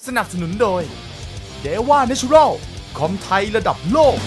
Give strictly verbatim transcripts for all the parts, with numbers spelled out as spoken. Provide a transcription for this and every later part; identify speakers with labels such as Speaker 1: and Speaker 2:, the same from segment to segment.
Speaker 1: สนับสนุนโดย Deva Natural คอมไทยระดับโลก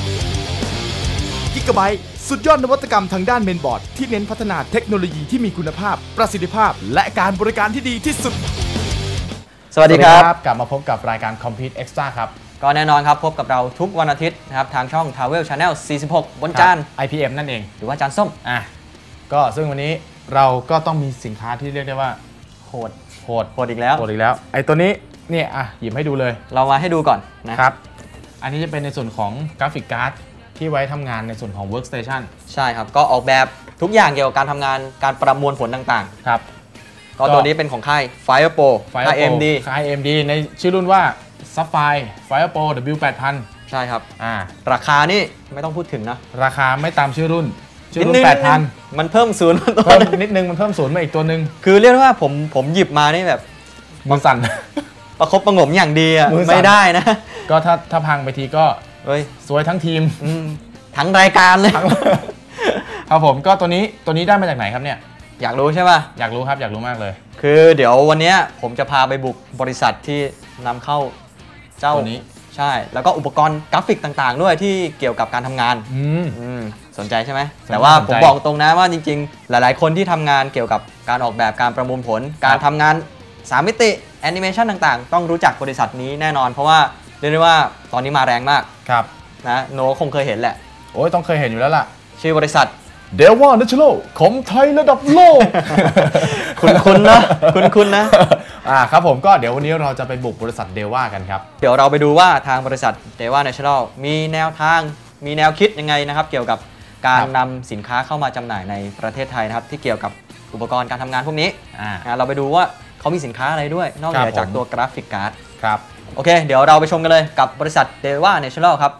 Speaker 1: Gigabyte สุดยอดนวัตกรรมทางด้านเมนบอร์ดที่เน้นพัฒนาเทคโนโลยีที่มีคุณภาพประสิทธิภาพและการบริการที่ดีที่สุด
Speaker 2: สวัสดีครับ
Speaker 3: กลับมาพบกับรายการ Complete Extra ครับ
Speaker 2: ก็แน่นอนครับพบกับเราทุกวันอาทิตย์นะครับทางช่อง Travel Channel สี่สิบหกบนจาน
Speaker 3: ไอ พี เอ็ม นั่นเอง
Speaker 2: หรือว่าจานส้ม
Speaker 3: อ่ะก็ซึ่งวันนี้เราก็ต้องมีสินค้าที่เรียกได้ว่า
Speaker 2: โหด
Speaker 3: โหด
Speaker 2: โหดอีกแล้ว
Speaker 3: โหดอีกแล้วไอตัวนี้เนี่ยอ่ะหยิบให้ดูเลย
Speaker 2: เรามาให้ดูก่อนนะครับ
Speaker 3: อันนี้จะเป็นในส่วนของกราฟิกการ์ดที่ไว้ทำงานในส่วนของ Workstation
Speaker 2: ใช่ครับก็ออกแบบทุกอย่างเกี่ยวกับการทำงานการประมวลผลต่าง
Speaker 3: ๆครับ
Speaker 2: ก็ตัวนี้เป็นของค่าย FirePro ค่าย เอ็ม ดี
Speaker 3: ค่าย เอ็ม ดี ในชื่อรุ่นว่า Sapphire FirePro ดับเบิลยู แปดพัน
Speaker 2: ใช่ครับ
Speaker 3: อ่า
Speaker 2: ราคานี่ไม่ต้องพูดถึงนะ
Speaker 3: ราคาไม่ตามชื่อรุ่นชื่อรุ่น แปดพัน
Speaker 2: มันเพิ่มศูนย์
Speaker 3: เพิ่มนิดนึงมันเพิ่มศูนย์มาอีกตัวนึง
Speaker 2: คือเรียกว่าผมผมหยิบมานี่แบบ
Speaker 3: มือสั่น
Speaker 2: ประคบประงมอย่างดีอ่ะไม่ได้นะ
Speaker 3: ก็ถ้าถ้าพังไปทีก็
Speaker 2: เฮ้ย
Speaker 3: สวยทั้งทีม
Speaker 2: ทั้งรายการเลย
Speaker 3: ครับผมก็ตัวนี้ตัวนี้ได้มาจากไหนครับเนี่ย
Speaker 2: อยากรู้ใช่ป่ะ
Speaker 3: อยากรู้ครับอยากรู้มากเลย
Speaker 2: คือเดี๋ยววันนี้ผมจะพาไปบุกบริษัทที่นำเข้าเจ้า
Speaker 3: ตัวนี้
Speaker 2: ใช่แล้วก็อุปกรณ์กราฟิกต่างๆด้วยที่เกี่ยวกับการทำงาน
Speaker 3: อื
Speaker 2: มสนใจใช่ไหมแต่ว่าผมบอกตรงนะว่าจริงๆหลายๆคนที่ทำงานเกี่ยวกับการออกแบบการประมวลผลการทำงานสามมิติแอนิเมชันต่างๆต้องรู้จักบริษัทนี้แน่นอนเพราะว่าเรียกได้ว่าตอนนี้มาแรงมาก
Speaker 3: ครับ
Speaker 2: นะโนคงเคยเห็นแหละ
Speaker 3: โอ้ยต้องเคยเห็นอยู่แล้วล่ะ
Speaker 2: ชื่อบริษัท
Speaker 3: Deva Natural ของไทยระดับโลก
Speaker 2: คุณๆนะคุณๆนะ
Speaker 3: อ่าครับผมก็เดี๋ยววันนี้เราจะไปบุกบริษัท Deva กันครับ
Speaker 2: เดี๋ยวเราไปดูว่าทางบริษัท Deva Natural มีแนวทางมีแนวคิดยังไงนะครับเกี่ยวกับการนำสินค้าเข้ามาจำหน่ายในประเทศไทยนะครับที่เกี่ยวกับอุปกรณ์การทำงานพวกนี้เราไปดูว่าเขามีสินค้าอะไรด้วยนอกเหนือจากตัวกราฟิกการ์ด
Speaker 3: ครับ
Speaker 2: โอเคเดี๋ยวเราไปชมกันเลยกับบริษัท Deva Natural ครับ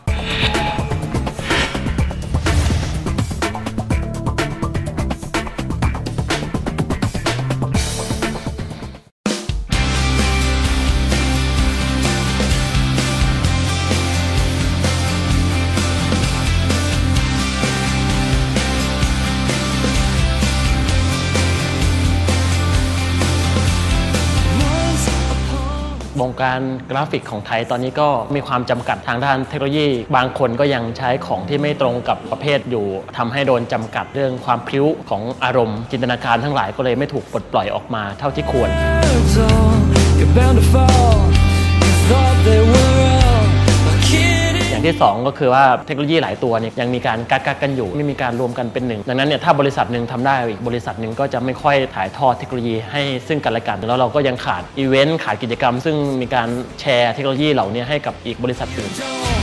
Speaker 4: วงการกราฟิกของไทยตอนนี้ก็มีความจำกัดทางด้านเทคโนโลยีบางคนก็ยังใช้ของที่ไม่ตรงกับประเภทอยู่ทำให้โดนจำกัดเรื่องความพลิ้วของอารมณ์จินตนาการทั้งหลายก็เลยไม่ถูกปลดปล่อยออกมาเท่าที่ควรอย่างที่สองก็คือว่าเทคโนโลยีหลายตัวเนี่ยยังมีการกักกักกันอยู่ไม่มีการรวมกันเป็นหนึ่งดังนั้นเนี่ยถ้าบริษัทหนึ่งทำได้อีกบริษัทหนึ่งก็จะไม่ค่อยถ่ายทอดเทคโนโลยีให้ซึ่งกันและกันแล้วเราก็ยังขาดอีเวนต์ขาดกิจกรรมซึ่งมีการแชร์เทคโนโลยีเหล่านี้ให้กับอีกบริษัทอื่น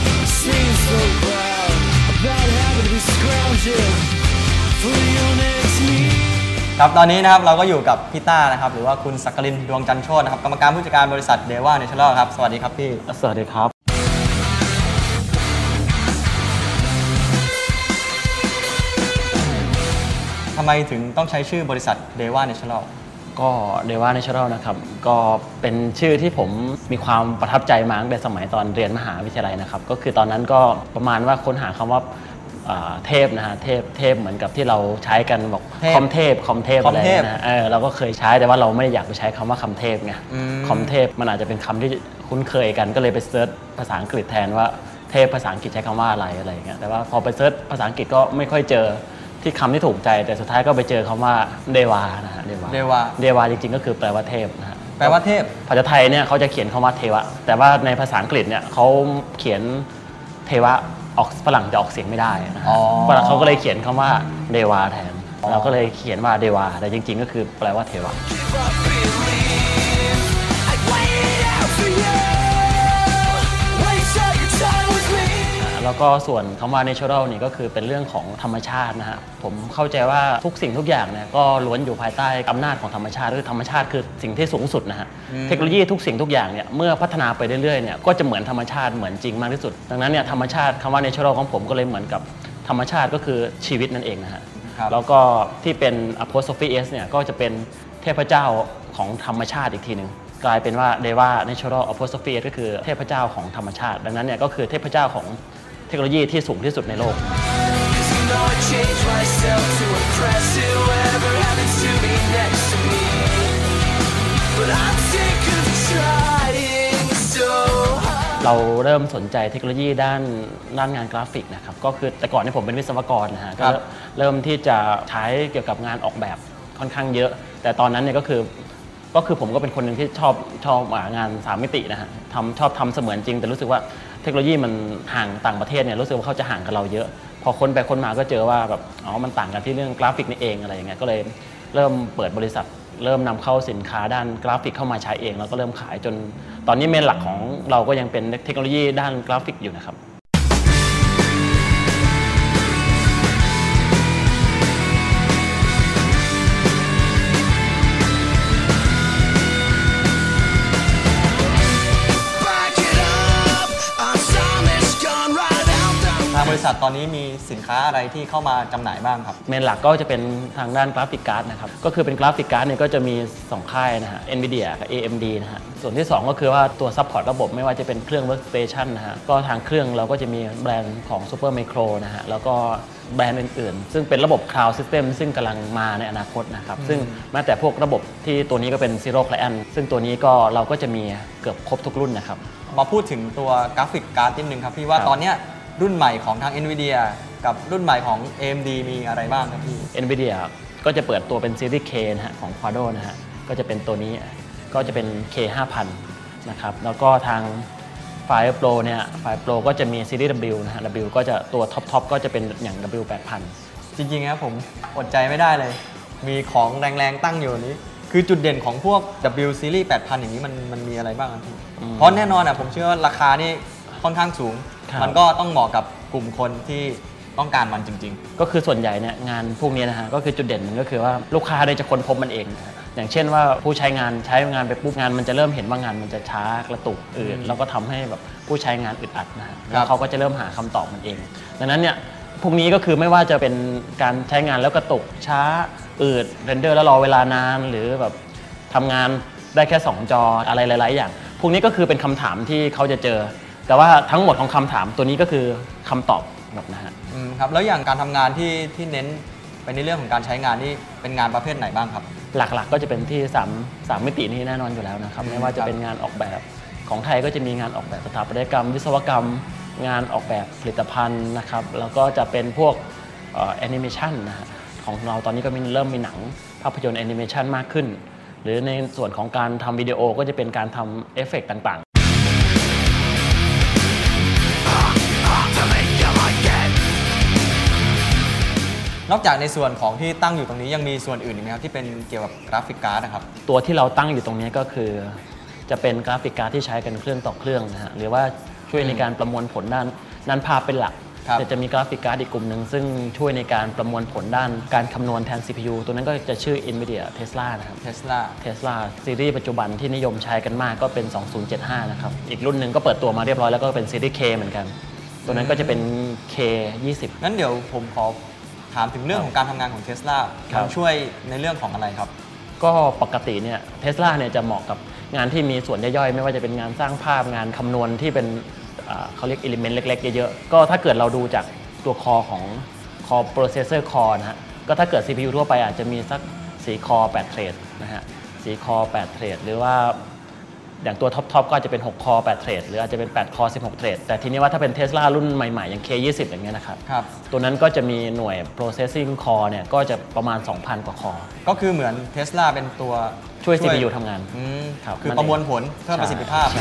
Speaker 2: ครับตอนนี้นะครับเราก็อยู่กับพี่ต้านะครับหรือว่าคุณศักรินทร์ดวงจันทร์โชตินะครับกรรมการผู้จัดการบริษัท Deva Natural ครับสวัสดีครับพี่
Speaker 4: สวัสดีครับ
Speaker 2: ทำไมถึงต้องใช้ชื่อบริษัท Deva Natural
Speaker 4: ก็ Deva Natural นะครับก็เป็นชื่อที่ผมมีความประทับใจมาตั้งแต่สมัยตอนเรียนมหาวิทยาลัยนะครับก็คือตอนนั้นก็ประมาณว่าค้นหาคำว่าเทพนะฮะเทพเทพเหมือนกับที่เราใช้กันบอกคอมเทพคอมเทพอะไรนะเออเราก็เคยใช้แต่ว่าเราไม่ได้อยากไปใช้คำว่าคำเทพไงคอมเทพมันอาจจะเป็นคำที่คุ้นเคยกันก็เลยไปเซิร์ชภาษาอังกฤษแทนว่าเทพภาษาอังกฤษใช้คำว่าอะไรอะไรอย่างเงี้ยแต่ว่าพอไปเซิร์ชภาษาอังกฤษก็ไม่ค่อยเจอที่คำที่ถูกใจแต่สุดท้ายก็ไปเจอคำว่าเดวานะฮะเดวา
Speaker 2: เดวา
Speaker 4: เดวาจริงๆก็คือแปลว่าเทพนะฮะ
Speaker 2: แปลว่าเทพ
Speaker 4: ภาษาไทยเนี่ยเขาจะเขียนคำว่าเทวะแต่ว่าในภาษาอังกฤษเนี่ยเขาเขียนเทวะออกฝรั่งจะออกเสียงไม่ได้นะฝรั่งเขาก็เลยเขียนคำว่าเดวาแทนเราก็เลยเขียนว่าเดวาแต่จริงๆก็คือแปลว่าเทวะแล้วก็ส่วนคำว่า natural นี่ก็คือเป็นเรื่องของธรรมชาตินะฮะผมเข้าใจว่าทุกสิ่งทุกอย่างเนี่ยก็ล้วนอยู่ภายใต้อำนาจของธรรมชาติคือธรรมชาติคือสิ่งที่สูงสุดนะฮะเทคโนโลยีทุกสิ่งทุกอย่างเนี่ยเมื่อพัฒนาไปเรื่อยๆเนี่ยก็จะเหมือนธรรมชาติเหมือนจริงมากที่สุดดังนั้นเนี่ยธรรมชาติคำว่า natural ของผมก็เลยเหมือนกับธรรมชาติก็คือชีวิตนั่นเองนะฮะแล้วก็ที่เป็น apostrophe s เนี่ยก็จะเป็นเทพเจ้าของธรรมชาติอีกทีหนึ่งกลายเป็นว่า Deva Natural apostrophe s ก็คือเทพเจ้าของธรรมชาติดังนั้นเนี่ยก็คือเทพเจ้าของเทคโนโลยีที่สูงที่สุดในโลก
Speaker 2: But I'm sick of trying
Speaker 4: เราเริ่มสนใจเทคโนโลยีด้านด้านงานกราฟิกนะครับก็คือแต่ก่อนเนี่ยผมเป็นวิศวกรนะฮะก็เริ่มที่จะใช้เกี่ยวกับงานออกแบบค่อนข้างเยอะแต่ตอนนั้นเนี่ยก็คือก็คือผมก็เป็นคนหนึ่งที่ชอบชอบงานสามมิตินะฮะทำชอบทำเสมือนจริงแต่รู้สึกว่าเทคโนโลยีมันห่างต่างประเทศเนี่ยรู้สึกว่าเขาจะห่างกับเราเยอะพอคนไปคนมาก็เจอว่าแบบอ๋อมันต่างกันที่เรื่องกราฟิกนี่เองอะไรอย่างเงี้ยก็เลยเริ่มเปิดบริษัทเริ่มนำเข้าสินค้าด้านกราฟิกเข้ามาใช้เองแล้วก็เริ่มขายจนตอนนี้เมนหลักของเราก็ยังเป็นเทคโนโลยีด้านกราฟิกอยู่นะครับ
Speaker 2: บริษัทตอนนี้มีสินค้าอะไรที่เข้ามาจำหน่ายบ้างครับ
Speaker 4: เมนหลักก็จะเป็นทางด้านกราฟิกการ์ดนะครับก็คือเป็นกราฟิกการ์ดเนี่ยก็จะมีสองค่ายนะฮะ NVIDIA กับ เอ เอ็ม ดี นะฮะส่วนที่สองก็คือว่าตัวซัพพอร์ตระบบไม่ว่าจะเป็นเครื่อง Workstation นะฮะก็ทางเครื่องเราก็จะมีแบรนด์ของ Supermicro นะฮะแล้วก็แบรนด์อื่นๆซึ่งเป็นระบบ Cloud System ซึ่งกำลังมาในอนาคตนะครับซึ่งแม้แต่พวกระบบที่ตัวนี้ก็เป็น Zero Client ซึ่งตัวนี้ก็เราก็จะมีเกือบครบทุกรุ่นนะครับ
Speaker 2: มาพูดถึงตัวกราฟิกการ์ดนิดนึงครับพี่ว่าตอนเนี้ยรุ่นใหม่ของทาง NVIDIA กับรุ่นใหม่ของ เอ เอ็ม ดี มีอะไรบ้างครับพี่
Speaker 4: NVIDIA ก็จะเปิดตัวเป็นซีรีส์ K นะฮะของ Quadro นะฮะก็จะเป็นตัวนี้ก็จะเป็น เค ห้าพัน นะครับแล้วก็ทาง Fire Pro เนี่ย Fire Pro ก็จะมีซีรีส์ W นะฮะ W ก็จะตัวท็อปท็อปก็จะเป็นอย่าง ดับเบิลยู แปดพัน
Speaker 2: จริงๆครับผมอดใจไม่ได้เลยมีของแรงๆตั้งอยู่นี้คือจุดเด่นของพวก W Series แปดพัน อย่างนี้มันมันมีอะไรบ้างครับพี่เพราะแน่นอนอ่ะผมเชื่อว่าราคานี่ค่อนข้างสูงมันก็ต้องเหมาะกับกลุ่มคนที่ต้องการมันจริงๆ
Speaker 4: ก็คือส่วนใหญ่เนี่ยงานพวกนี้นะฮะก็คือจุดเด่นมันก็คือว่าลูกค้าได้จะค้นพบมันเองอย่างเช่นว่าผู้ใช้งานใช้งานไปปุ๊บงานมันจะเริ่มเห็นว่างานมันจะช้ากระตุกอืดแล้วก็ทำให้แบบผู้ใช้งานอึดอัดนะฮะแล้วเขาก็จะเริ่มหาคำตอบมันเองดังนั้นเนี่ยพวกนี้ก็คือไม่ว่าจะเป็นการใช้งานแล้วกระตุกช้าอืดเรนเดอร์แล้วรอเวลานานหรือแบบทำงานได้แค่สองจออะไรหลายๆอย่างพวกนี้ก็คือเป็นคำถามที่เขาจะเจอแต่ว่าทั้งหมดของคำถามตัวนี้ก็คือคำตอบหมดนะฮะ
Speaker 2: อืมครับแล้วอย่างการทำงานที่ที่เน้นไปในเรื่องของการใช้งานนี่เป็นงานประเภทไหนบ้างครับ
Speaker 4: หลักๆก็จะเป็นที่สามสามมิตินี้แน่นอนอยู่แล้วนะครับไม่ว่าจะเป็นงานออกแบบของไทยก็จะมีงานออกแบบสถาปัตยกรรมวิศวกรรมงานออกแบบผลิตภัณฑ์นะครับแล้วก็จะเป็นพวกแอนิเมชันนะฮะของเราตอนนี้ก็มีเริ่มมีหนังภาพยนตร์แอนิเมชันมากขึ้นหรือในส่วนของการทำวิดีโอก็จะเป็นการทำเอฟเฟกต์ต่างๆ
Speaker 2: นอกจากในส่วนของที่ตั้งอยู่ตรงนี้ยังมีส่วนอื่นอีกไหมครับที่เป็นเกี่ยวกับกราฟิกการ์ดนะครับ
Speaker 4: ตัวที่เราตั้งอยู่ตรงนี้ก็คือจะเป็นกราฟิกการ์ดที่ใช้กันเครื่องต่อเครื่องนะฮะหรือว่าช่วยในการประมวลผลด้านด้านภาพเป็นหลักแต่จะมีกราฟิกการ์ดอีกกลุ่มหนึ่งซึ่งช่วยในการประมวลผลด้านการคำนวณแทน ซี พี ยู ตัวนั้นก็จะชื่อ NVIDIA Tesla นะครับ
Speaker 2: Tesla
Speaker 4: Tesla ซีรีส์ปัจจุบันที่นิยมใช้กันมากก็เป็นสองพันเจ็ดสิบห้านะครับอีกรุ่นหนึ่งก็เปิดตัวมาเรียบร้อยแล้วก็เป็นซีรีส์ K เหมือนกันตัวนั้นก็จะเป็น เค ยี่สิบ
Speaker 2: งั้นเดี๋ยวผมขอถามถึงเรื่องของการทำงานของ Tesla มันช่วยในเรื่องของอะไรครับ
Speaker 4: ก็ปกติเนี่ย Tesla เนี่ยจะเหมาะกับงานที่มีส่วนย่อยๆไม่ว่าจะเป็นงานสร้างภาพงานคำนวณที่เป็นเขาเรียก element เล็กๆเยอะๆก็ถ้าเกิดเราดูจากตัวคอของ core processor core นะฮะก็ถ้าเกิด ซี พี ยู ทั่วไปอาจจะมีสักสี่คอแปดเทรดนะฮะสี่คอแปดเทรดหรือว่าอย่างตัวท็อปๆก็อาจจะเป็นหกคอแปดเทรดหรืออาจจะเป็นแปดคอสิบหกเทรดแต่ทีนี้ว่าถ้าเป็น Tesla รุ่นใหม่ๆอย่าง เค ยี่สิบ อย่างเงี้ยนะครับ
Speaker 2: ครับ
Speaker 4: ตัวนั้นก็จะมีหน่วย processing core เนี่ยก็จะประมาณ สองพัน กว่าคอ
Speaker 2: ก็คือเหมือน Tesla เป็นตัว
Speaker 4: ช่วย ซี พี ยู ทำงาน
Speaker 2: ครับคือประมวลผลเพิ่มประสิทธิภาพ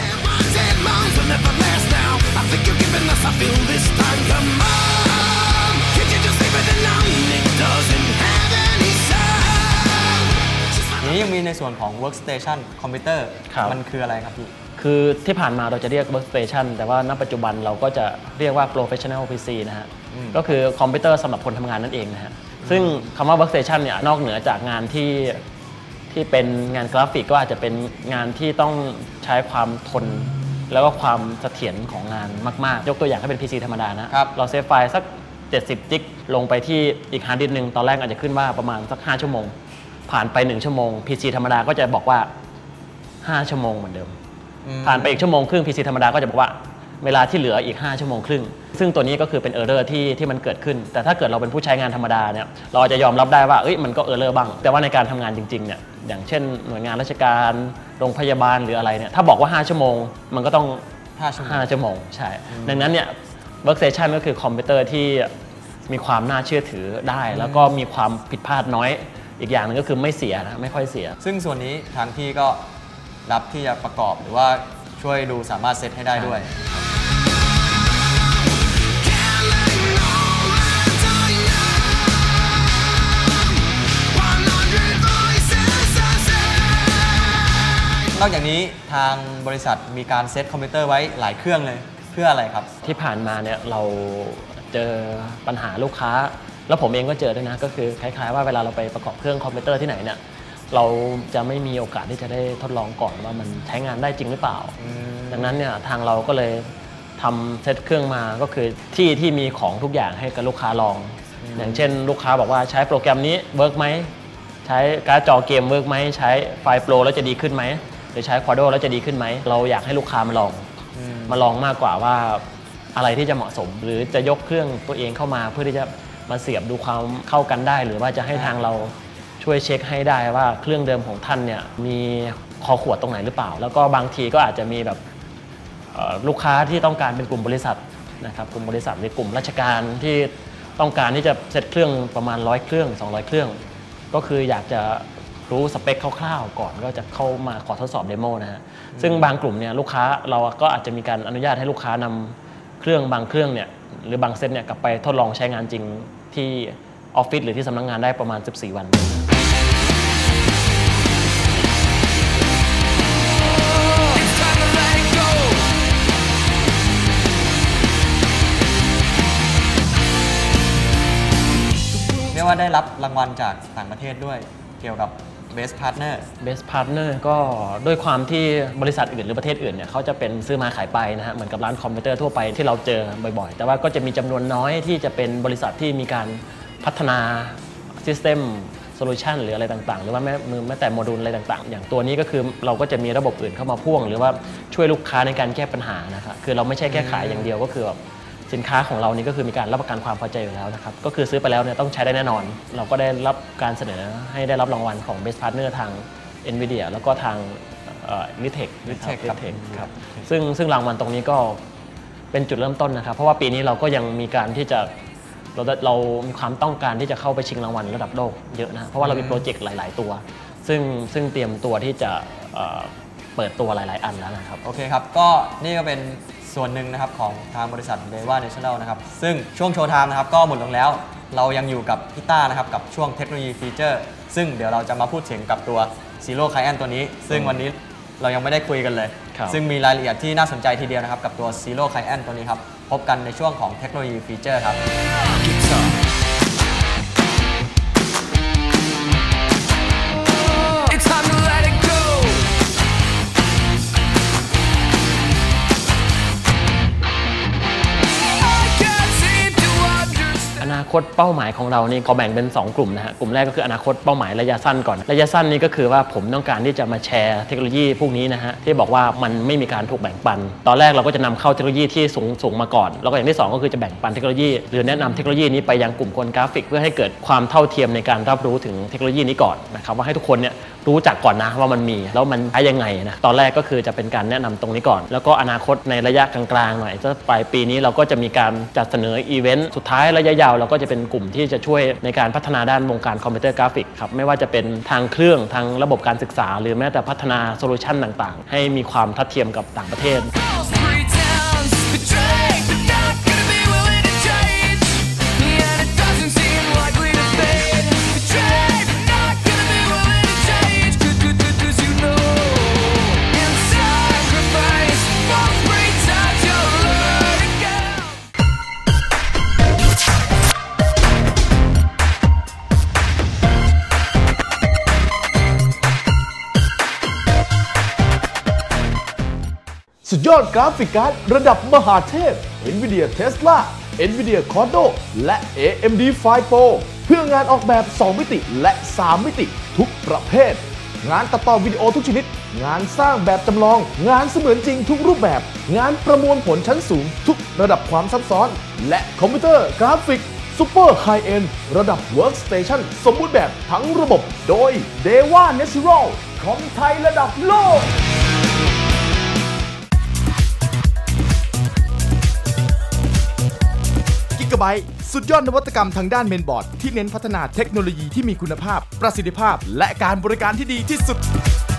Speaker 2: นี้ยังมีในส่วนของ workstation คอมพิวเตอร์มันคืออะไรครับพี่
Speaker 4: คือที่ผ่านมาเราจะเรียก workstation แต่ว่าณปัจจุบันเราก็จะเรียกว่า professional พี ซี นะฮะก็คือคอมพิวเตอร์สำหรับคนทำงานนั่นเองนะฮะซึ่งคำว่า workstation เนี่ยนอกเหนือจากงานที่ที่เป็นงานกราฟิกก็อาจจะเป็นงานที่ต้องใช้ความทนแล้วก็ความเสถียรของงานมากๆยกตัวอย่างให้เป็น พี ซี ธรรมดานะเราเซฟไฟล์สักเจ็ดสิบจิกลงไปที่อีกฮาร์ดดิสก์นึงตอนแรกอาจจะขึ้นว่าประมาณสักห้าชั่วโมงผ่านไปหนึ่งชั่วโมง พี ซี ธรรมดาก็จะบอกว่าห้าชั่วโมงเหมือนเดิมผ่านไปอีกชั่วโมงครึ่ง พี ซี ธรรมดาก็จะบอกว่าเวลาที่เหลืออีกห้าชั่วโมงครึ่งซึ่งตัวนี้ก็คือเป็นเออร์เรอร์ที่ที่มันเกิดขึ้นแต่ถ้าเกิดเราเป็นผู้ใช้งานธรรมดาเนี่ยเราจะยอมรับได้ว่าเอ้ยมันก็เออร์เรอร์บ้างแต่ว่าในการทำงานจริงๆเนี่ยอย่างเช่นหน่วยงานราชการโรงพยาบาลหรืออะไรเนี่ยถ้าบอกว่าห้าชั่วโมงมันก็ต้อง
Speaker 2: ห้าชั่วโมง
Speaker 4: ห้าชั่วโมงใช่ดังนั้นเนี่ย workstation ก็คือคอมพิวเตอร์ที่มีความน่าเชื่อถือได้แล้วก็มีความผิดพลาดน้อยอีกอย่างนึงก็คือไม่เสียนะไม่ค่อยเสีย
Speaker 2: ซึ่งส่วนนี้ทางพี่ก็รับที่จะประกอบหรือว่าช่วยดูสามารถเซตให้ได้ด้วยนอกจากนี้ทางบริษัทมีการเซตคอมพิวเตอร์ไว้หลายเครื่องเลยเพื่ออะไรครับ
Speaker 4: ที่ผ่านมาเนี่ยเราเจอปัญหาลูกค้าแล้วผมเองก็เจอด้วยนะก็คือคล้ายๆว่าเวลาเราไปประกอบเครื่องคอมพิวเตอร์ที่ไหนเนี่ยเราจะไม่มีโอกาสที่จะได้ทดลองก่อนว่ามันใช้งานได้จริงหรือเปล่าดังนั้นเนี่ยทางเราก็เลยทำเซตเครื่องมาก็คือที่ที่มีของทุกอย่างให้กับลูกค้าลองอย่างเช่นลูกค้าบอกว่าใช้โปรแกรมนี้เวิร์กไหมใช้การ์ดจอเกมเวิร์กไหมใช้ไฟล์โปรแล้วจะดีขึ้นไหมหรือใช้ Quadro แล้วจะดีขึ้นไหมเราอยากให้ลูกค้ามาลองมาลองมากกว่าว่าอะไรที่จะเหมาะสมหรือจะยกเครื่องตัวเองเข้ามาเพื่อที่จะมาเสียบดูความเข้ากันได้หรือว่าจะให้ทางเราช่วยเช็คให้ได้ว่าเครื่องเดิมของท่านเนี่ยมีคอขวดตรงไหนหรือเปล่าแล้วก็บางทีก็อาจจะมีแบบลูกค้าที่ต้องการเป็นกลุ่มบริษัทนะครับกลุ่มบริษัทหรือกลุ่มราชการที่ต้องการที่จะเซตเครื่องประมาณร้อยเครื่องสองร้อยเครื่องก็คืออยากจะรู้สเปคคร่าวๆก่อนก็จะเข้ามาขอทดสอบเดโมนะฮะซึ่งบางกลุ่มเนี่ยลูกค้าเราก็อาจจะมีการอนุญาตให้ลูกค้านำเครื่องบางเครื่องเนี่ยหรือบางเซตเนี่ยกลับไปทดลองใช้งานจริงที่ออฟฟิศหรือที่สำนักงานได้ประมาณสิบสี่วัน
Speaker 2: เรียกว่าได้รับรางวัลจากต่างประเทศด้วยเกี่ยวกับ Best Partner
Speaker 4: Best Partner ก็ด้วยความที่บริษัทอื่นหรือประเทศอื่นเนี่ยเขาจะเป็นซื้อมาขายไปนะฮะเหมือนกับร้านคอมพิวเตอร์ทั่วไปที่เราเจอบ่อยๆแต่ว่าก็จะมีจำนวนน้อยที่จะเป็นบริษัทที่มีการพัฒนา System Solution หรืออะไรต่างๆหรือว่าแม้แม้แต่โมดูลอะไรต่างๆอย่างตัวนี้ก็คือเราก็จะมีระบบอื่นเข้ามาพ่วงหรือว่าช่วยลูกค้าในการแก้ปัญหานะครับคือเราไม่ใช่แค่ขายอย่างเดียวก็คือแบบสินค้าของเรานี่ก็คือมีการรับประกันความพอใจอยู่แล้วนะครับก็คือซื้อไปแล้วเนี่ยต้องใช้ได้แน่นอนเราก็ได้รับการเสนอให้ได้รับรางวัลของ Best Partner ทาง Nvidia แล้วก็ทาง Nitech ครับซึ่งซึ่งรางวัลตรงนี้ก็เป็นจุดเริ่มต้นนะครับเพราะว่าปีนี้เราก็ยังมีการที่จะเราเรามีความต้องการที่จะเข้าไปชิงรางวัลระดับโลกเยอะนะเพราะว่าเรามีโปรเจกต์หลายๆตัวซึ่งซึ่งเตรียมตัวที่จะเปิดตัวหลายๆอันแล้วนะครับ
Speaker 2: โอเคครับก็นี่ก็เป็นส่วนหนึ่งนะครับของทางบริษัท Daiwa National นะครับซึ่งช่วงโชว์ไทม์นะครับก็หมดลงแล้วเรายังอยู่กับพี่ต้านะครับกับช่วงเทคโนโลยีฟีเจอร์ซึ่งเดี๋ยวเราจะมาพูดถึงกับตัว Zero Client ตัวนี้ซึ่งวันนี้เรายังไม่ได้คุยกันเลยซึ่งมีรายละเอียดที่น่าสนใจทีเดียวนะครับกับตัว Zero Client ตัวนี้ครับพบกันในช่วงของเทคโนโลยีฟีเจอร์ครับ
Speaker 4: อนาคตเป้าหมายของเรานี่ก็แบ่งเป็นสองกลุ่มนะฮะกลุ่มแรกก็คืออนาคตเป้าหมายระยะสั้นก่อนระยะสั้นนี่ก็คือว่าผมต้องการที่จะมาแชร์เทคโนโลยีพวกนี้นะฮะที่บอกว่ามันไม่มีการถูกแบ่งปันตอนแรกเราก็จะนำเข้าเทคโนโลยีที่สูงสูงมาก่อนแล้วก็อย่างที่สองก็คือจะแบ่งปันเทคโนโลยีหรือแนะนำเทคโนโลยีนี้ไปยังกลุ่มคนกราฟิกเพื่อให้เกิดความเท่าเทียมในการรับรู้ถึงเทคโนโลยีนี้ก่อนนะครับว่าให้ทุกคนเนี่ยรู้จักก่อนนะว่ามันมีแล้วมันใช้ยังไงนะตอนแรกก็คือจะเป็นการแนะนำตรงนี้ก่อนแล้วก็อนาคตในระยะกลางๆหน่อยจะปลายปีนี้เราก็จะมีการจัดเสนออีเวนต์สุดท้ายระยะยาวเราก็จะเป็นกลุ่มที่จะช่วยในการพัฒนาด้านวงการคอมพิวเตอร์กราฟิกครับไม่ว่าจะเป็นทางเครื่องทางระบบการศึกษาหรือแม้แต่พัฒนาโซลูชันต่างๆให้มีความทัดเทียมกับต่างประเทศ
Speaker 1: สุดยอดกราฟิกการ์ดระดับมหาเทพ Nvidia Tesla Nvidia Quadro และ เอ เอ็ม ดี FirePro เพื่องานออกแบบสองมิติและสามมิติทุกประเภทงานตัดต่อวิดีโอทุกชนิดงานสร้างแบบจำลองงานเสมือนจริงทุกรูปแบบงานประมวลผลชั้นสูงทุกระดับความซับซ้อนและคอมพิวเตอร์กราฟิกซูเปอร์ไฮเอ็นด์ระดับ Workstation สมบูรณ์แบบทั้งระบบโดย Daiwa National คอมไทยระดับโลกะไบต์สุดยอดนวัตกรรมทางด้านเมนบอร์ดที่เน้นพัฒนาเทคโนโลยีที่มีคุณภาพประสิทธิภาพและการบริการที่ดีที่สุด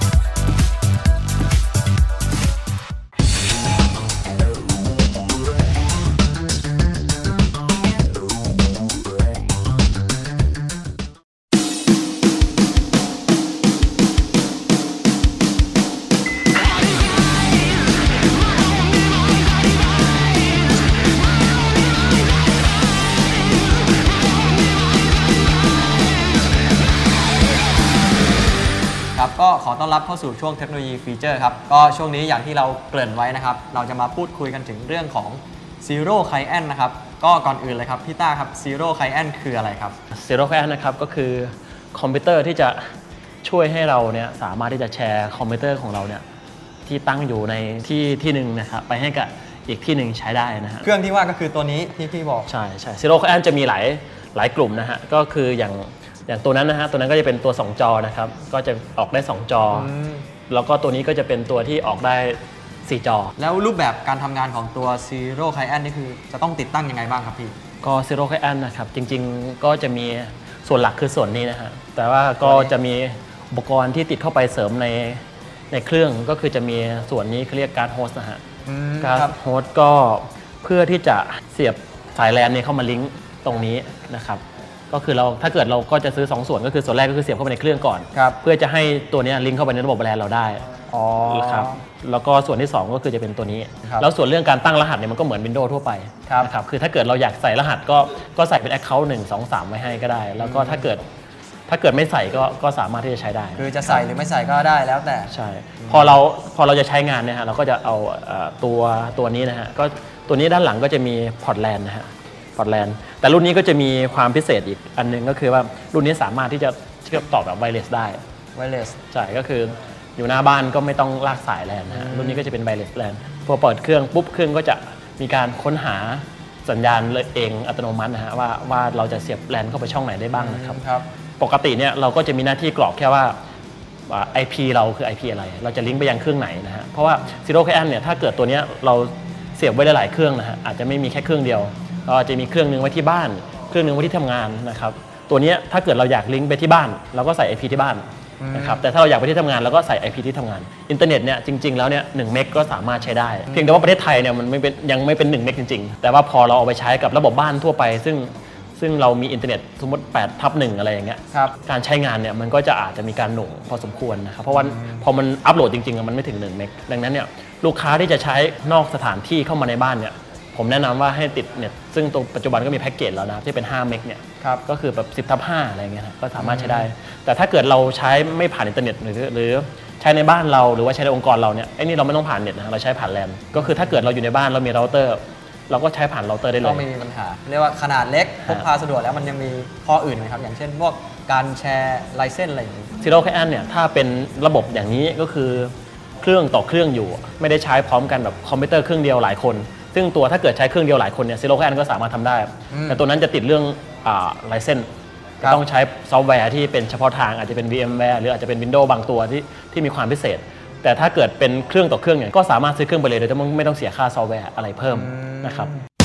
Speaker 2: ครับก็ขอต้อนรับเข้าสู่ช่วงเทคโนโลยีฟีเจอร์ครับก็ช่วงนี้อย่างที่เราเกริ่นไว้นะครับเราจะมาพูดคุยกันถึงเรื่องของ Zero Client นะครับก็ก่อนอื่นเลยครับพี่ต้าครับ Zero Client คืออะไรครับ
Speaker 4: Zero Client นะครับก็คือคอมพิวเตอร์ที่จะช่วยให้เราเนี่ยสามารถที่จะแชร์คอมพิวเตอร์ของเราเนี่ยที่ตั้งอยู่ในที่ที่หนึ่งนะครับไปให้กับอีกที่หนึ่งใช้ได้นะฮะ
Speaker 2: เครื่องที่ว่าก็คือตัวนี้ที่พี่บอก
Speaker 4: ใช่ใช่ Zero Client จะมีหลายหลายกลุ่มนะฮะก็คืออย่างอย่างตัวนั้นนะฮะตัวนั้นก็จะเป็นตัวสองจอนะครับก็จะออกได้สองจอแล้วก็ตัวนี้ก็จะเป็นตัวที่ออกได้สี่จอ
Speaker 2: แล้วรูปแบบการทำงานของตัว Zero Client นี่คือจะต้องติดตั้งยังไงบ้างครับพี่
Speaker 4: ก็ Zero Client นะครับจริงๆก็จะมีส่วนหลักคือส่วนนี้นะฮะแต่ว่าก็จะมีอุปกรณ์ที่ติดเข้าไปเสริมในในเครื่องก็คือจะมีส่วนนี้เขาเรียกการ์ดโฮสต์นะฮะการ์ดโฮสต์ก็เพื่อที่จะเสียบสายแลนนี้เข้ามาลิงก์ตรงนี้นะครับก็คือเราถ้าเกิดเราก็จะซื้อสองส่วนก็คือส่วนแรกก็คือเสียบเข้าไปในเครื่องก่อนเพื่อจะให้ตัวนี้ลิงก์เข้าไปในระบบแลนเราได้
Speaker 2: อ๋อ
Speaker 4: ครับแล้วก็ส่วนที่สองก็คือจะเป็นตัวนี้แล้วส่วนเรื่องการตั้งรหัสเนี่ยมันก็เหมือน Windows ทั่วไปนะครับคือถ้าเกิดเราอยากใส่รหัสก็ก็ใส่เป็น Account หนึ่ง สอง สามไว้ให้ก็ได้แล้วก็ถ้าเกิดถ้าเกิดไม่ใส่ก็ก็สามารถที่จะใช้ได้
Speaker 2: คือจะใส่หรือไม่ใส่ก็ได้แล้วแต่
Speaker 4: ใช่พอเราพอเราจะใช้งานเนี่ยฮะเราก็จะเอาตัวตัวนี้นะฮะก็ตัวนี้ด้านหลังก็จะมีพอร์ตแลนนะฮะพอร์ตแลนแต่รุ่นนี้ก็จะมีความพิเศษอีกอันนึงก็คือว่ารุ่นนี้สามารถที่จะเชื่อมต่อแบบไวเลสได้
Speaker 2: ไวเลส
Speaker 4: ใช่ก็คืออยู่หน้าบ้านก็ไม่ต้องลากสายแลนนะฮะรุ่นนี้ก็จะเป็นไวเลสแลนพอเปิดเครื่องปุ๊บเครื่องก็จะมีการค้นหาสัญญาณเองอัตโนมัตินะฮะว่าว่าเราจะเสียบแลนเข้าไปช่องไหนได้บ้างนะครับปกติเนี่ยเราก็จะมีหน้าที่กรอกแค่ว่า ไอ พี เราคือ ไอ พี อะไรเราจะลิงก์ไปยังเครื่องไหนนะฮะเพราะว่า Zero Client เนี่ยถ้าเกิดตัวนี้เราเสียบไว้หลายๆเครื่องนะฮะอาจจะไม่มีแค่เครื่องเดียวเราจะมีเครื่องนึงไว้ที่บ้านเครื่องนึงไว้ที่ทำงานนะครับตัวนี้ถ้าเกิดเราอยากลิงก์ไปที่บ้านเราก็ใส่ ไอ พี ที่บ้านนะครับแต่ถ้าเราอยากไปที่ทำงานเราก็ใส่ ไอ พี ที่ทำงานอินเทอร์เน็ตเนี่ยจริงๆแล้วเนี่ยหนึ่งเมกก็สามารถใช้ได้เพียงแต่ว่าประเทศไทยเนี่ยมันไม่เป็นยังไม่เป็นหนึ่งเมกจริงๆแต่ว่าพอเราเอาไปใช้กับระบบบ้านทั่วไปซึ่งซึ่งเรามีอินเทอร์เน็ตสมมติแปดทับหนึ่งอะไรอย่างเงี้ยการใช้งานเนี่ยมันก็จะอาจจะมีการหน่วงพอสมควรนะครับเพราะว่าพอมันอัปโหลดจริงๆมันไม่ถึงหนึ่งเมกดังนั้นเนี่ยลูกค้าที่จะใช้นอกสถานที่เข้ามาในบ้านเนี่ยผมแนะนำว่าให้ติดเน็ตซึ่งตัวปัจจุบันก็มีแพ็กเกจแล้วนะที่เป็นห้าเมกเนี่ยก็คือแบบสิบทับห้าอะไรเงี้ยก็สามารถใช้ได้แต่ถ้าเกิดเราใช้ไม่ผ่านอินเทอร์เน็ตหรือหรือใช้ในบ้านเราหรือว่าใช้ในองค์กรเราเนี่ยไอ้นี่เราไม่ต้องผ่านเน็ตนะเราใช้ผ่านแลนก็คือถ้าเกิดเราอยู่ในบ้านเรามีเราเตอร์เราก็ใช้ผ่านเราเตอร์ได้เลย
Speaker 2: ก็ไม่มีปัญหาเรียกว่าขนาดเล็กพกพาสะดวกแล้วมันยังมีข้ออื่นไหมครับอย่างเช่นพวกการแชร์ไลเซนส์อะไรอย่างนี้
Speaker 4: Zero Client เนี่ยถ้าเป็นระบบอย่างนี้ก็คือเครื่องต่อเครื่องอยู่ไม่ได้ใช้พร้อมกันแบบคอมพิวเตอร์เครื่องเดียวหลายคนซึ่งตัวถ้าเกิดใช้เครื่องเดียวหลายคนเนี่ย Zero Client ก็สามารถทำได้แต่ตัวนั้นจะติดเรื่องไลเซนส์ต้องใช้ซอฟต์แวร์ที่เป็นเฉพาะทางอาจจะเป็น VMware หรืออาจจะเป็น Windows บางตัวที่ที่มีความพิเศษแต่ถ้าเกิดเป็นเครื่องต่อเครื่องเนี่ยก็สามารถซื้อเครื่องไปเลยโดยไม่ต้องเสียค่าซอฟต์แวร์อะไรเพิ่มนะครับ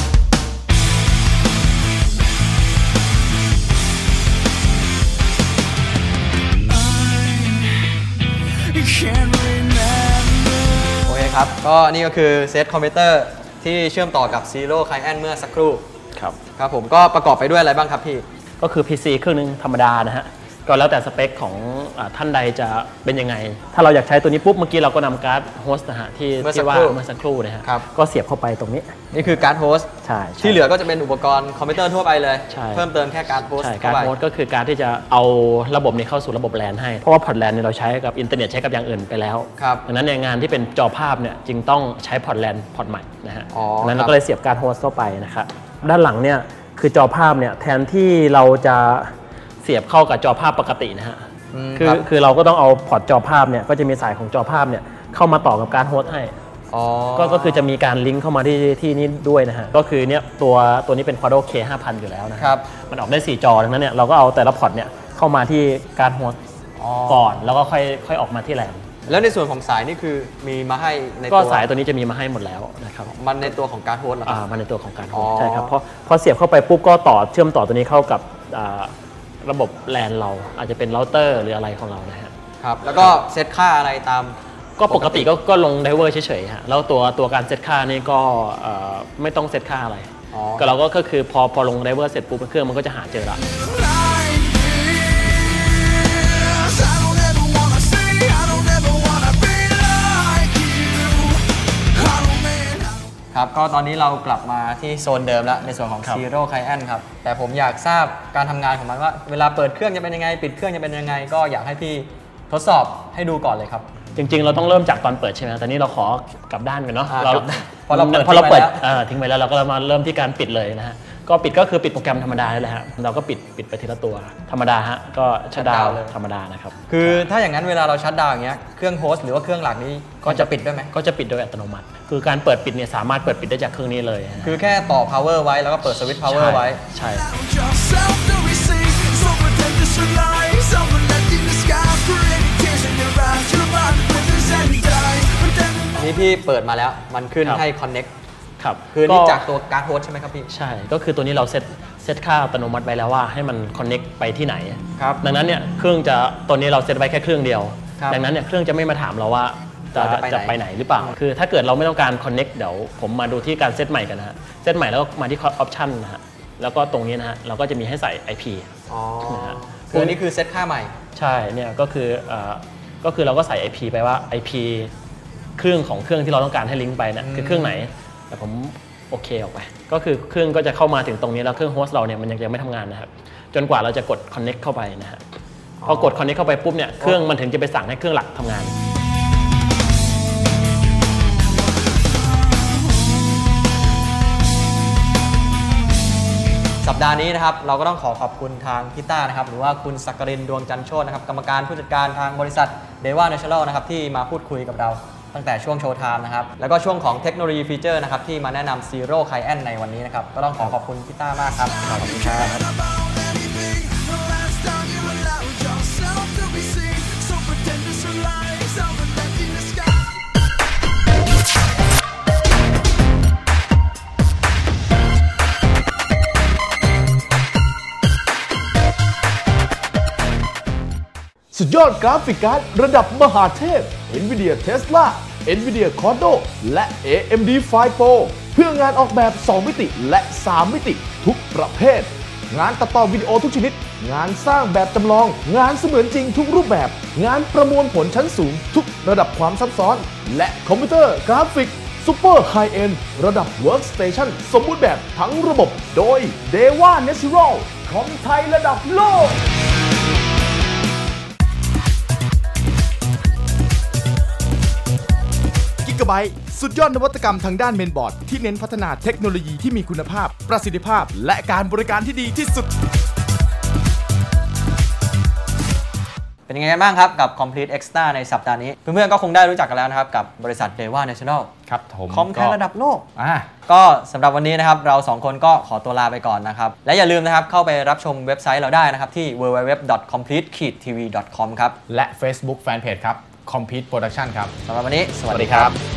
Speaker 2: โอเคครับก็นี่ก็คือเซตคอมพิวเตอร์ที่เชื่อมต่อกับ Zero Client เมื่อสักครู่
Speaker 4: ครับ
Speaker 2: ครับผมก็ประกอบไปด้วยอะไรบ้างครับพี่
Speaker 4: ก็คือ พี ซี เครื่องนึงธรรมดานะฮะก็แล้วแต่สเปคของท่านใดจะเป็นยังไงถ้าเราอยากใช้ตัวนี้ปุ๊บเมื่อกี้เราก็นำการ์ดโฮสต์นะฮะที่ที่ว่าเมื่อสักครู่นะฮะก็เสียบเข้าไปตรงนี้
Speaker 2: นี่คือการ์ดโฮสต์
Speaker 4: ใช่
Speaker 2: ที่เหลือก็จะเป็นอุปกรณ์คอมพิวเตอร์ทั่วไปเลยเพิ่มเติมแค่การ์ดโฮสต์
Speaker 4: ใช่การ์ดโฮสต์ก็คือการที่จะเอาระบบนี้เข้าสู่ระบบแลนให้เพราะว่าพอร์ตแลนเนี่ยเราใช้กับอินเทอร์เน็ตใช้กับอย่างอื่นไปแล้วดังนั้นในงานที่เป็นจอภาพเนี่ยจึงต้องใช้พอร์ตแลนพอร์ตใหม่นะฮะดังนั้นเราก็เลยเสียบการ์ดโฮสต์เข้าไปนะครับด้านหลังเนี่ยคือจอภาพเนี่ยแทนที่เราจะเสียบเข้ากับจอภาพปกตินะฮะคือคือเราก็ต้องเอาพอร์ตจอภาพเนี่ยก็จะมีสายของจอภาพเนี่ยเข้ามาต่อกับการโฮสต์ให้ก็ก็คือจะมีการลิงก์เข้ามาที่ที่นี้ด้วยนะฮะก็คือเนี่ยตัวตัวนี้เป็น Quadro เค ห้าพัน อยู่แล้วนะครับมันออกได้สี่จอดังนั้นเนี่ยเราก็เอาแต่ละพอร์ตเนี่ยเข้ามาที่การโฮสต์ก่อนแล้วก็ค่อยค่อยออกมาที่แลน
Speaker 2: แล้วในส่วนของสายนี่คือมีมาให้ในตัว
Speaker 4: ก็สายตัวนี้จะมีมาให้หมดแล้วนะครับ
Speaker 2: มันในตัวของการโฮสต์เหรอ
Speaker 4: อ่ามันในตัวของการโฮ
Speaker 2: อ๋
Speaker 4: ส
Speaker 2: อ
Speaker 4: ต์ใช่ครับเพราะพอเสียบเข้าไปปุ๊บก็ต่อเชื่อมต่อตัวนี้เข้ากับอ่าระบบแลนเราอาจจะเป็นเราเตอร์หรืออะไรของเรานะฮะ
Speaker 2: ครับแล้วก็เซตค่าอะไรตาม
Speaker 4: ก็ปกติก็ก็ลงไดเวอร์เฉยๆฮะแล้วตัวตัวการเซตค่านี่ก็เอ่อไม่ต้องเซตค่าอะไร
Speaker 2: อ๋อ
Speaker 4: ก็เราก็ก็คือพอพอลงไดเวอร์เสร็จปุ๊บเครื่องมันก็จะหาเจอละ
Speaker 2: ครับก็ตอนนี้เรากลับมาที่โซนเดิมแล้วในส่วนของ Zero Client ครับแต่ผมอยากทราบการทำงานของมันว่าเวลาเปิดเครื่องจะเป็นยังไงปิดเครื่องจะเป็นยังไงก็อยากให้พี่ทดสอบให้ดูก่อนเลยครับ
Speaker 4: จริงๆเราต้องเริ่มจากตอนเปิดใช่ไหมแต่นี้เราขอกลับด้านกันเนาะ
Speaker 2: เราพอเราเปิด
Speaker 4: พอเราเปิดทิ้งไปแล้วเราก็มาเริ่มที่การปิดเลยนะฮะก็ปิดก็คือปิดโปรแกรมธรรมดาเลยฮะเราก็ปิดปิดไปทีละตัวธรรมดาฮะก็ชัตดาวน์ธรรมดานะครับ
Speaker 2: คือถ้าอย่างนั้นเวลาเราชัตดาวน์อย่างเงี้ยเครื่องโฮสต์หรือว่าเครื่องหลักนี้ก็จะปิดด้วยไหม
Speaker 4: ก็จะปิดโดยอัตโนมัติคือการเปิดปิดเนี่ยสามารถเปิดปิดได้จากเครื่องนี้เลย
Speaker 2: คือแค่ต่อ power ไว้แล้วก็เปิดสวิตช์ power ไว้
Speaker 4: ใช่
Speaker 2: นี่พี่เปิดมาแล้วมันขึ้นให้ connect
Speaker 4: ครับ
Speaker 2: คือนี่จากตัวการ์ดโฮสต์ใช่ไหมครับพี่
Speaker 4: ใช่ก็คือตัวนี้เราเซตเซตค่าอัตโนมัติไปแล้วว่าให้มัน connect ไปที่ไหน
Speaker 2: ครับ
Speaker 4: ดังนั้นเนี่ยเครื่องจะตัวนี้เราเซตไว้แค่เครื่องเดียวดังนั้นเนี่ยเครื่องจะไม่มาถามเราว่าจะจะไปไหนหรือเปล่าคือถ้าเกิดเราไม่ต้องการ connect เดี๋ยวผมมาดูที่การเซตใหม่กันนะฮะเซตใหม่แล้วก็มาที่ option นะฮะแล้วก็ตรงนี้นะฮะเราก็จะมีให้ใส่ ไอ พี
Speaker 2: อ๋อนะฮะคืออันนี้คือเซตค่าใหม่
Speaker 4: ใช่เนี่ยก็คือก็คือเราก็ใส่ ไอ พี ไปว่า ไอ พี เครื่องของเครื่องที่เราต้องการให้ลิงก์ไปนะคือเครื่องไหนแต่ผมโอเคออกไปก็คือเครื่องก็จะเข้ามาถึงตรงนี้แล้วเครื่องโฮสต์เราเนี่ยมันยังยังไม่ทำงานนะครับจนกว่าเราจะกด connect เข้าไปนะฮะพอกด connect เข้าไปปุ๊บเนี่ยเครื่องมันถึงจะไปสั่งให้เครื่องหลักทำงาน
Speaker 2: สัปดาห์นี้นะครับเราก็ต้องขอขอบคุณทางพี่ต้านะครับหรือว่าคุณสักกรินดวงจันทร์โชตินะครับกรรมการผู้จัดการทางบริษัท Deva National นะครับที่มาพูดคุยกับเราตั้งแต่ช่วงโชว์ไทม์นะครับแล้วก็ช่วงของเทคโนโลยีฟีเจอร์นะครับที่มาแนะนำ Zero Client ในวันนี้นะครับก็ต้องขอขอบคุณพี่ต้ามากครับขอบคุณ
Speaker 1: ครับสุดยอดกราฟิกการ์ดระดับมหาเทพ NVIDIA Tesla NVIDIA Cordo และ เอ เอ็ม ดี Fire Pro เพื่องานออกแบบสองมิติและสามมิติทุกประเภทงานตัดต่อวิดีโอทุกชนิดงานสร้างแบบจำลองงานเสมือนจริงทุกรูปแบบงานประมวลผลชั้นสูงทุกระดับความซับซ้อนและคอมพิวเตอร์กราฟิกซูเปอร์ไฮเอ็นด์ระดับ Workstation สมบูรณ์แบบทั้งระบบโดย Deva National คอมไทยระดับโลกGigabyte สุดยอดนวัตกรรมทางด้านเมนบอร์ดที่เน้นพัฒนาเทคโนโลยีที่มีคุณภาพประสิทธิภาพและการบริการที่ดีที่สุด
Speaker 2: เป็นยังไงกันบ้างครับกับ Complete Extra ในสัปดาห์นี้เพื่อนๆก็คงได้รู้จักกันแล้วนะครับกับบริษัท Deva National
Speaker 3: ครับผม
Speaker 2: คอมไทยระดับโลก
Speaker 3: อ่า
Speaker 2: ก็สำหรับวันนี้นะครับเราสองคนก็ขอตัวลาไปก่อนนะครับและอย่าลืมนะครับเข้าไปรับชมเว็บไซต์เราได้นะครับที่ ดับเบิลยู ดับเบิลยู ดับเบิลยู ดอท คอมพลีท ที วี ดอท คอม ครับ
Speaker 3: และ Facebook Fanpage ครับ Complete Production ครับ
Speaker 2: สำหรับวันนี้สวัสดีครับ